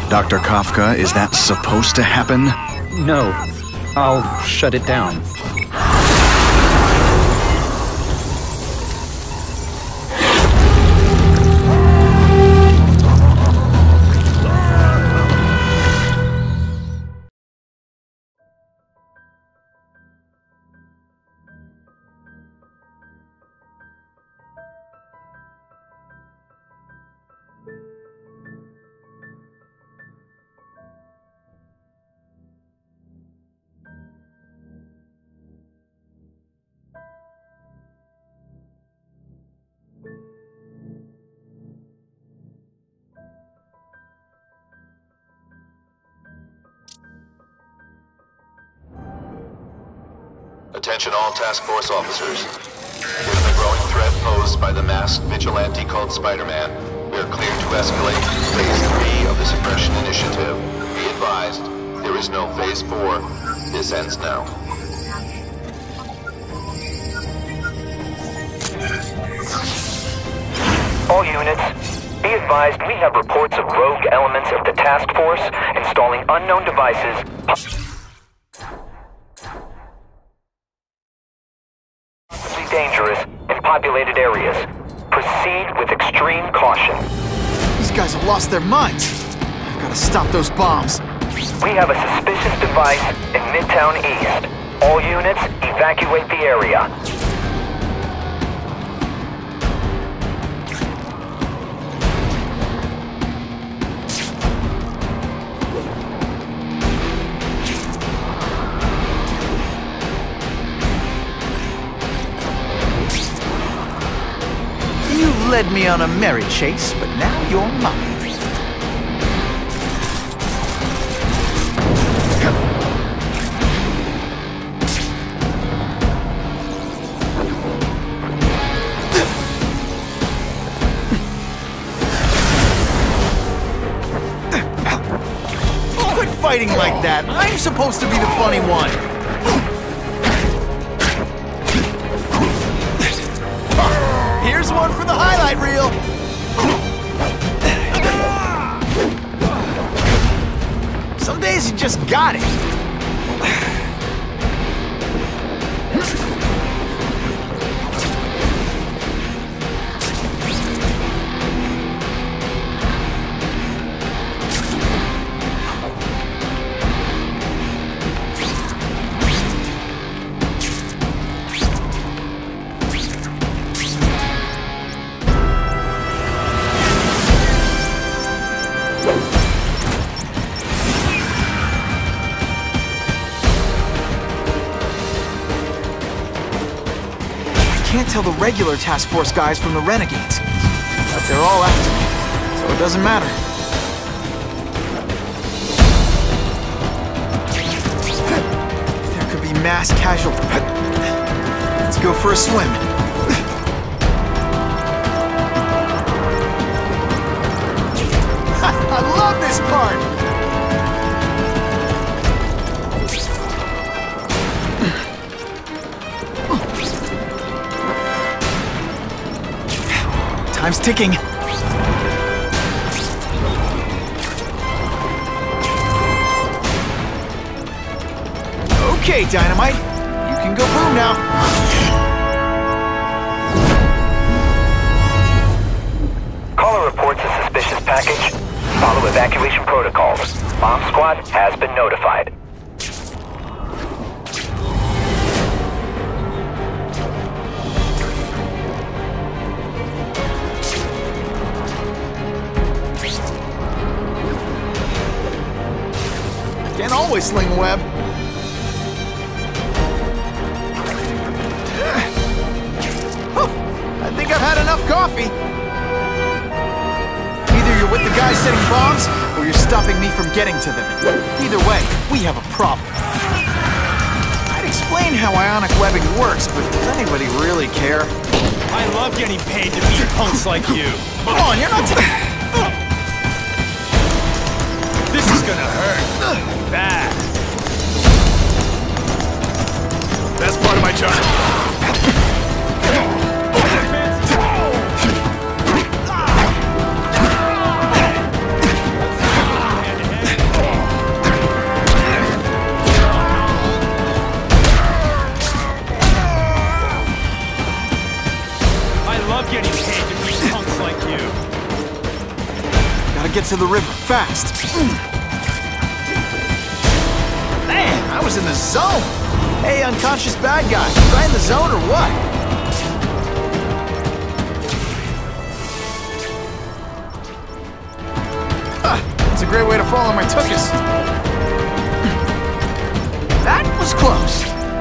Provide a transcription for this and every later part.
Dr. Kafka, is that supposed to happen? No. I'll shut it down. Attention all task force officers. Given the growing threat posed by the masked vigilante called Spider-Man, we are clear to escalate Phase 3 of the Suppression Initiative. Be advised, there is no Phase 4. This ends now. All units, be advised we have reports of rogue elements of the task force installing unknown devices dangerous in populated areas. Proceed with extreme caution. These guys have lost their minds. I've got to stop those bombs. We have a suspicious device in Midtown East. All units, evacuate the area. You've led me on a merry chase, but now you're mine. Quit fighting like that. I'm supposed to be the funny one. Here's one for the highlight reel. Some days you just got it. Can't tell the regular task force guys from the renegades, but they're all after me, so it doesn't matter. There could be mass casualties. Let's go for a swim. I love this part. Time's ticking. Okay, Dynamite. You can go boom now. Caller reports a suspicious package. Follow evacuation protocols. Bomb squad has been notified. Can't always sling a web. I think I've had enough coffee. Either you're with the guys setting bombs, or you're stopping me from getting to them. Either way, we have a problem. I'd explain how ionic webbing works, but does anybody really care? I love getting paid to beat punks like you. Come on, you're not... This is gonna hurt. Bad. That's part of my charm. Gotta get to the river, fast! Man, I was in the zone! Hey, unconscious bad guy, was I in the zone or what? That's a great way to fall on my tuchus. That was close.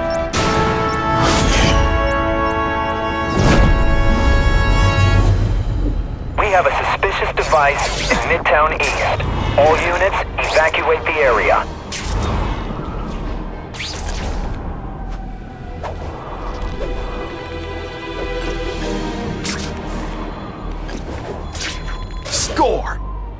We have a suspicious device in Midtown East. All units, evacuate the area. Score!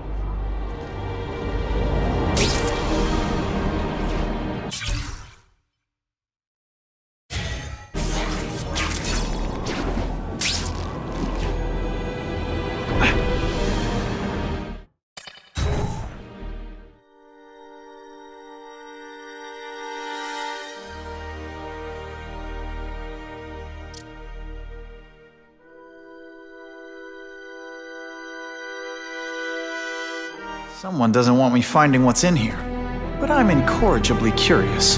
Someone doesn't want me finding what's in here, but I'm incorrigibly curious.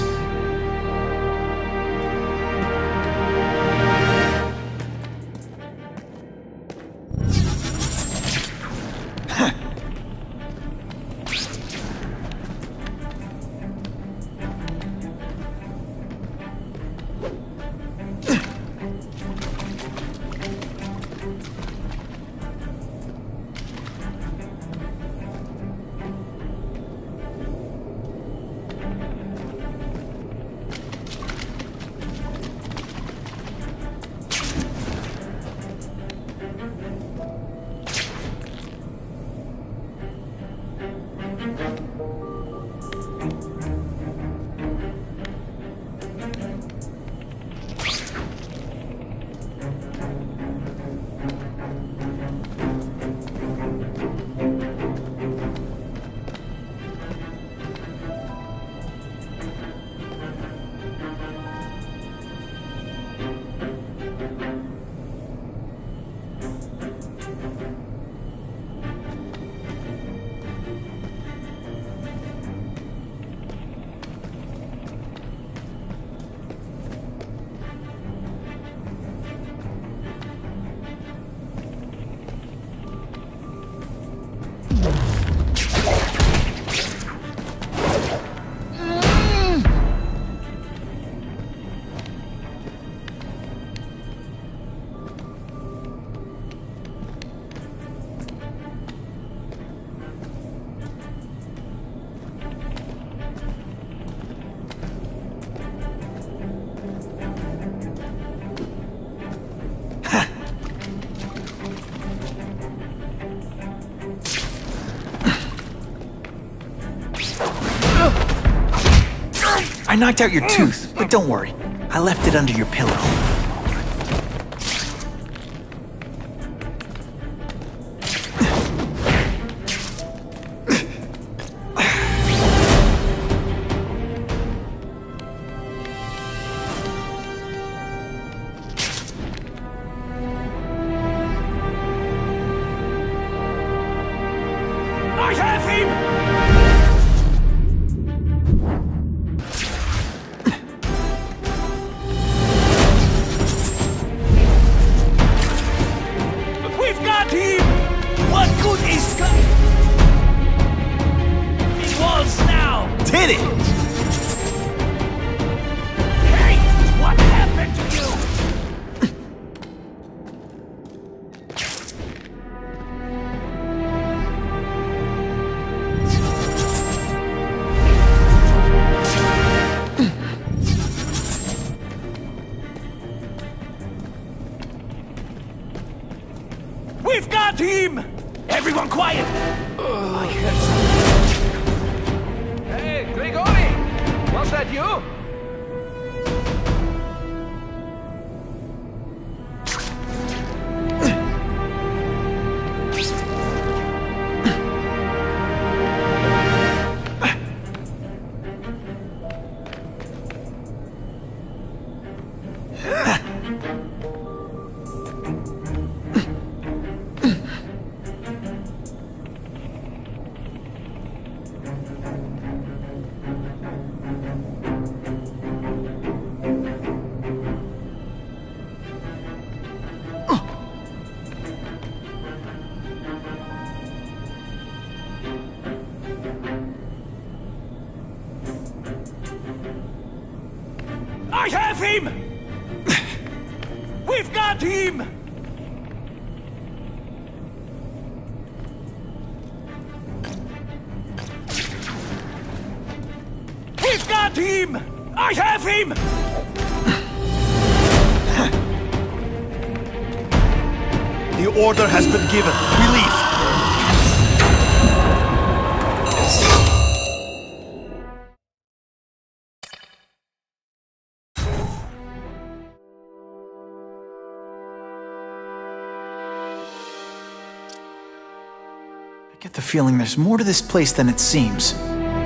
I knocked out your tooth, but don't worry. I left it under your pillow. I have him! Hit it! Hey! What happened to you? We've got him! Everyone quiet! I heard something. Hey, Grigori! Was that you? I have him! We've got him! We've got him! I have him! The order has been given. We leave. I get the feeling there's more to this place than it seems.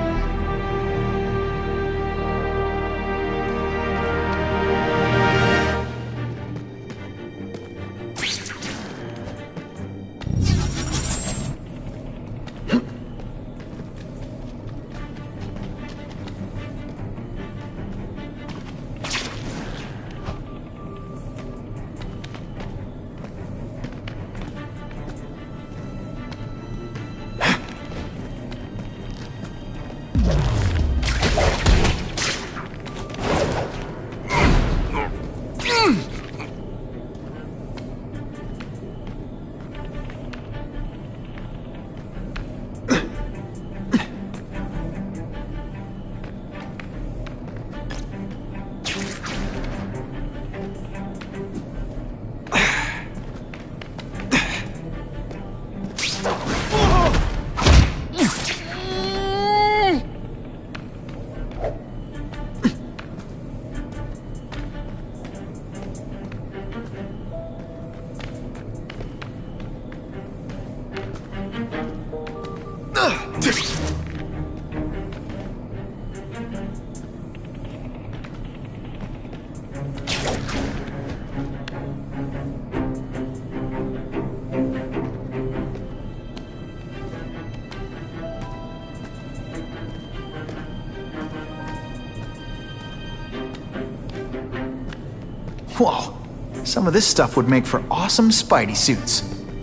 Whoa, some of this stuff would make for awesome Spidey suits.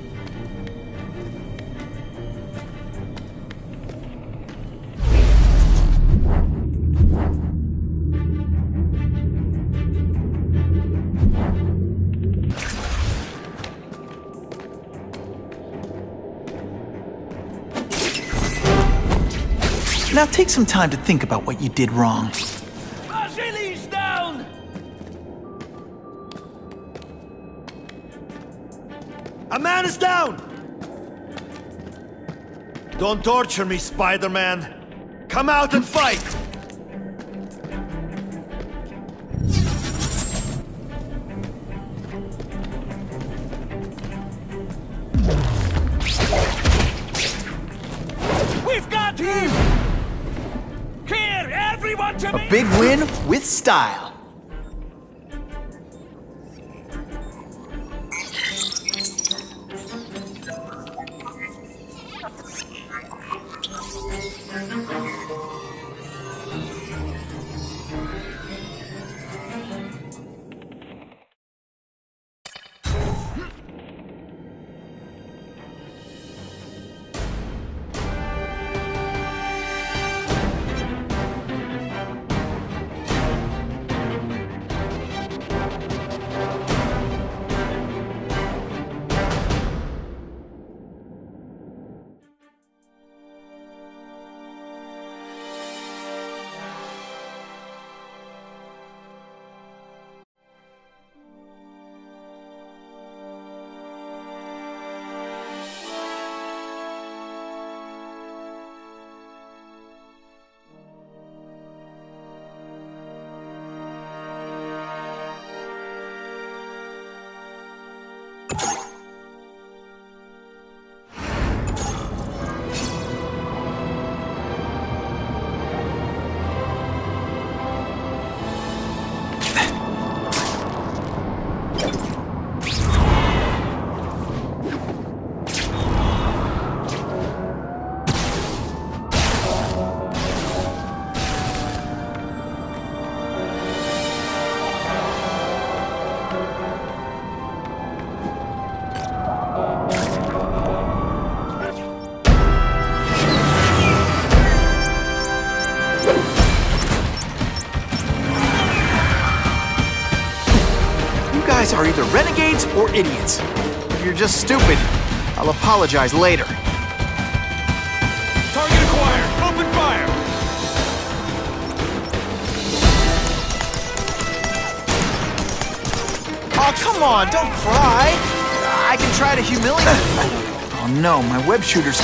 Now take some time to think about what you did wrong. Vasili's down! A man is down! Don't torture me, Spider-Man. Come out and fight! We've got him! Clear everyone to me! A big win with style. are either renegades or idiots. If you're just stupid, I'll apologize later. Target acquired. Open fire. Oh, come on, don't cry. I can try to humiliate. Oh no, my web shooter's...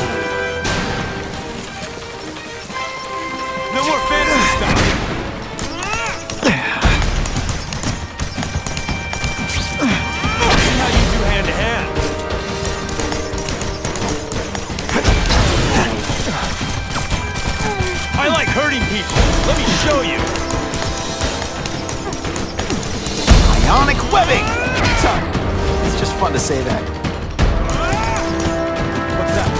No more fancy stuff. See how you do hand to hand. I like hurting people. Let me show you. Ionic webbing! Sorry, it's just fun to say that. What's that?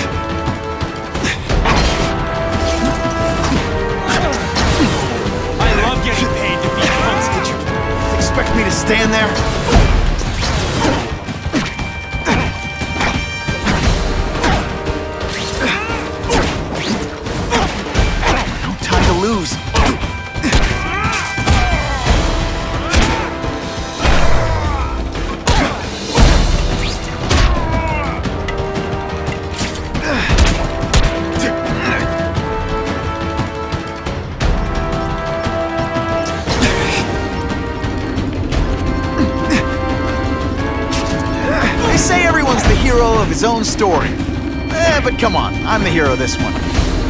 I love getting paid to be punks. Did you expect me to stand there? No time to lose. Of his own story. But come on, I'm the hero of this one.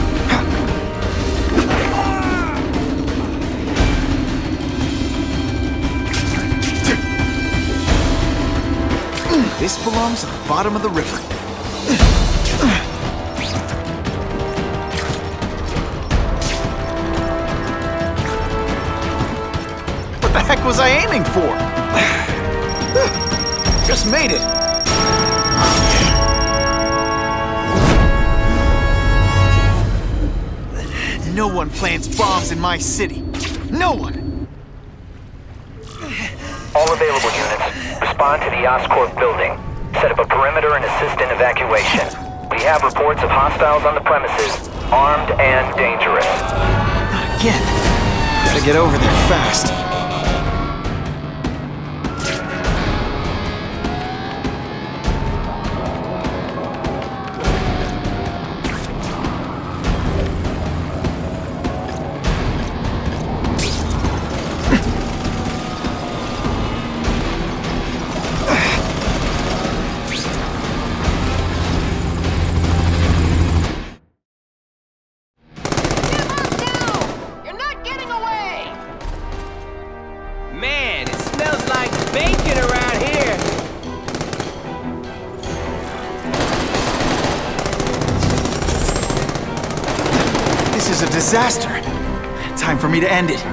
This belongs at the bottom of the river. What the heck was I aiming for? Just made it. No one plants bombs in my city. No one! All available units, respond to the Oscorp building. Set up a perimeter and assist in evacuation. We have reports of hostiles on the premises, armed and dangerous. Not again. Gotta get over there fast. This is a disaster. Time for me to end it.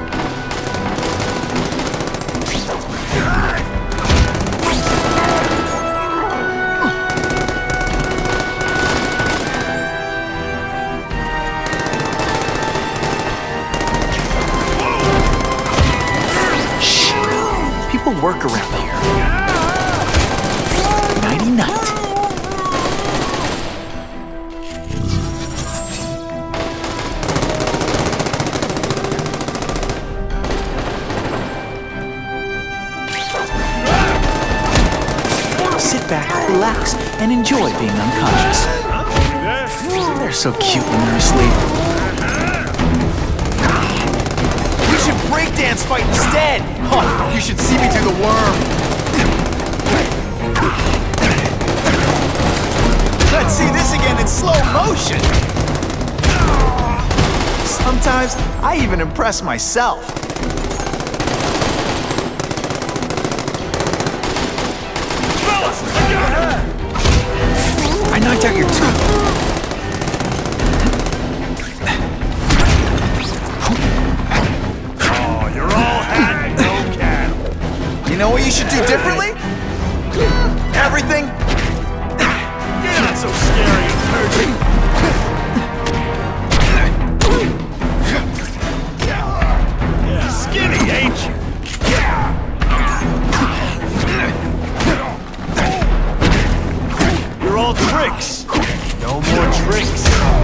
Shh. People work around here. Nighty-night. Sit back, relax, and enjoy being unconscious. They're so cute when they're asleep. We should breakdance fight instead! Oh, you should see me do the worm. Let's see this again in slow motion. Sometimes I even impress myself. I knocked out your tooth. Oh, you're all hat and no cattle. You know what you should do differently? Everything. You're not so scary and dirty. Yeah, skinny, ain't you? You're all tricks. No more tricks.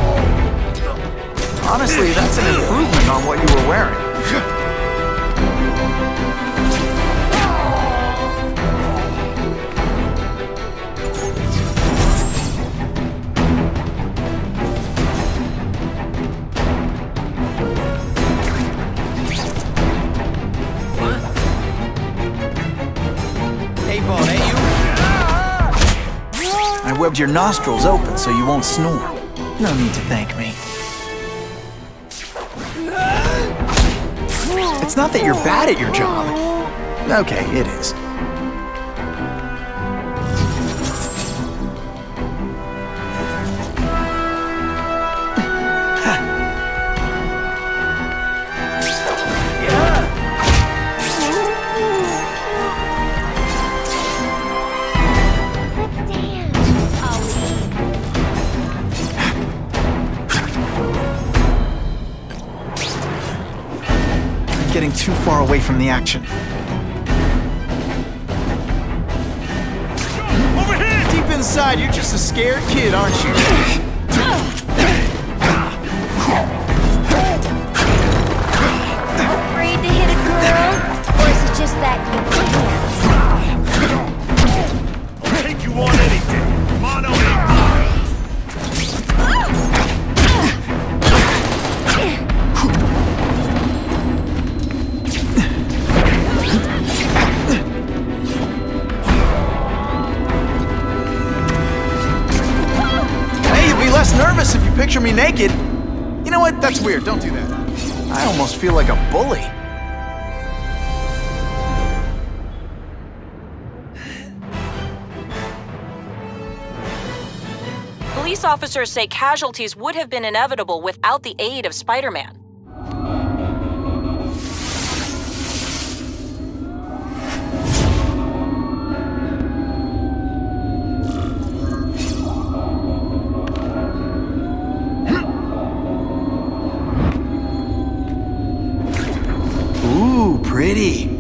Honestly, that's an improvement on what you were wearing. rubbed your nostrils open so you won't snore. No need to thank me. It's not that you're bad at your job. Okay, it is. Getting too far away from the action. Over here! Deep inside, you're just a scared kid, aren't you? Afraid to hit a girl? Or is it just that you can't? I'll take you on anything. Mono and less nervous if you picture me naked. You know what? That's weird. Don't do that. I almost feel like a bully. Police officers say casualties would have been inevitable without the aid of Spider-Man. Ooh, pretty.